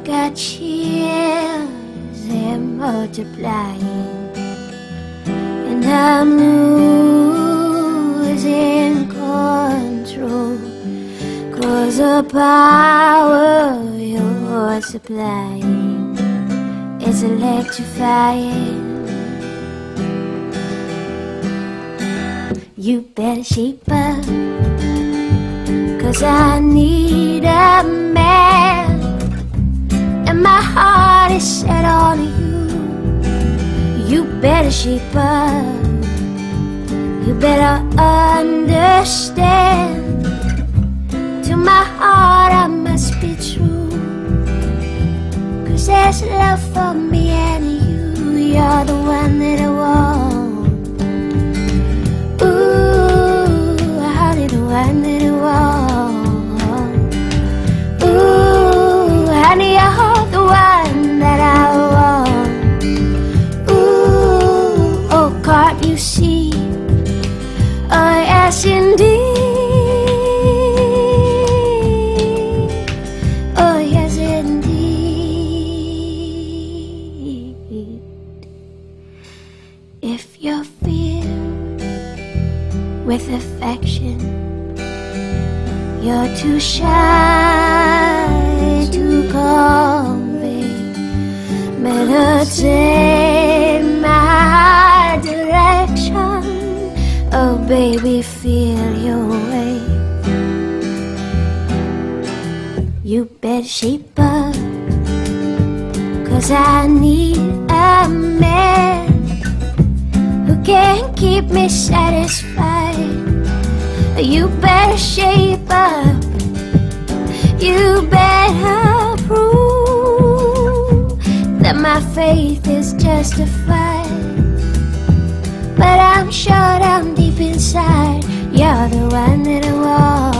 got chills, they're multiplying, and I'm losing control, 'cause the power you're supplying is electrifying. You better shape up, 'cause I need a man, and my heart is set on you. You better shape up, you better understand. To my heart I must be true, 'cause there's love for me and you. You're the one that I want. One that I want. Ooh, honey, you're the one that I want. Ooh, oh, can't you see? Oh, yes, indeed. Oh, yes, indeed. If you're filled with affection, you're too shy to convey, meditate my direction. Oh baby, feel your way. You better shape up, 'cause I need a man who can keep me satisfied. You better shape up, you better prove that my faith is justified. But I'm sure down deep inside, you're the one that I want.